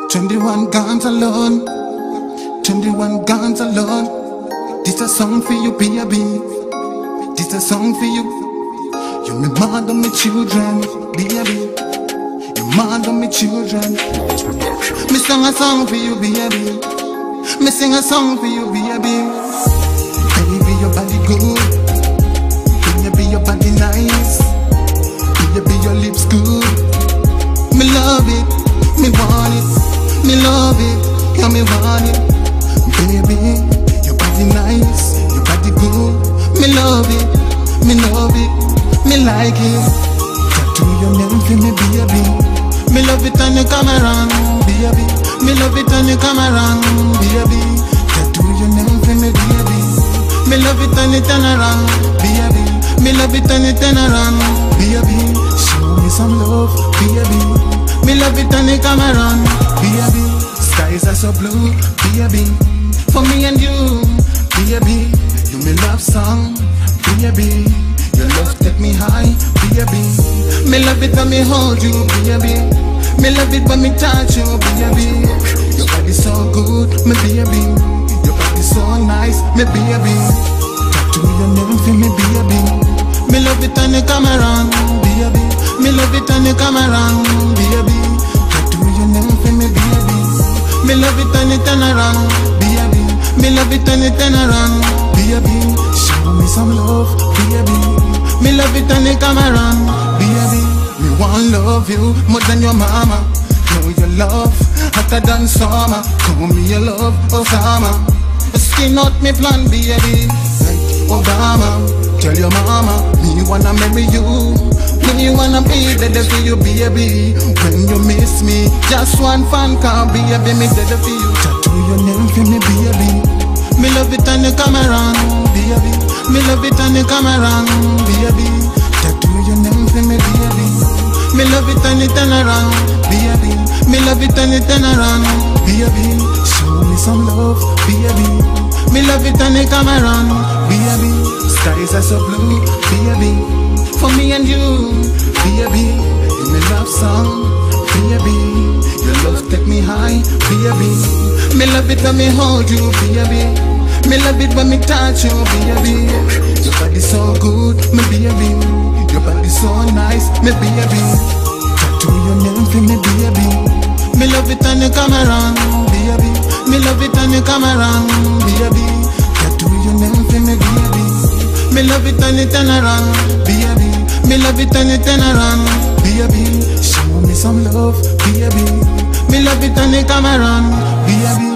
21 guns alone, 21 guns alone. This a song for you, baby. This a song for you. You me mad on me children, baby. You mad on me children. Me sing a song for you, baby. Me sing a song for you, baby. Baby, your body good. Baby, your body nice. Baby, your lips good. Me love it, me want it, me love it, yeah, me want it. Baby, your body nice, your body good. Me love it, me like it. Tattoo your name for me, baby. Me love it on the camera, baby. Me love it on the camera, baby. Tattoo your name for me, baby. Me love it on the turnaround, baby. Me love it on the turnaround, baby. Show me some love, baby. Me love it on the camera, baby. Skies are so blue, baby. For me and you, baby. You me love song, baby. Your love take me high, baby. Me love it when me hold you, baby. Me love it when me touch you, baby. Your body so good, me baby. Your body so nice, me baby. Tattoo your name for me, baby. Me love it on the camera, baby. Me love it on the camera, baby. Tattoo your name for me, baby. Me love it on the turnaround, baby. Me love it on the turnaround, baby. Show me some love, baby. Me love it on the camera, baby. Me want love you more than your mama. Know your love hotter than summer. Call me your love, Osama. Skin out me plan, baby. Like Obama. Tell your mama, me wanna marry you. Me wanna be there for you, baby. When you miss me, just one fan call, baby. Me there for you. Tattoo your name for me, baby. Me love it on the camera, baby. Me love it on the camera, baby. Tattoo your name for me, baby. Me love it on the turnaround, baby. Me love it on the turnaround, baby. Show me some love, baby. Me love it on the camera, baby. Skies are so blue, baby. For me and you, baby. You me love song, baby. Your love take me high, baby. Me love it when me hold you, baby. Me love it when me touch you, baby. Your body so good, me baby. Your body so nice, me baby. Tattoo your name for me, baby. Me love it on the camera, baby. Me love it on the camera, baby. Tattoo your name for me, baby. Me love it on the turnaround, baby. Me love it on the turnaround, baby. Show me some love, baby. Me love it on the camera, baby.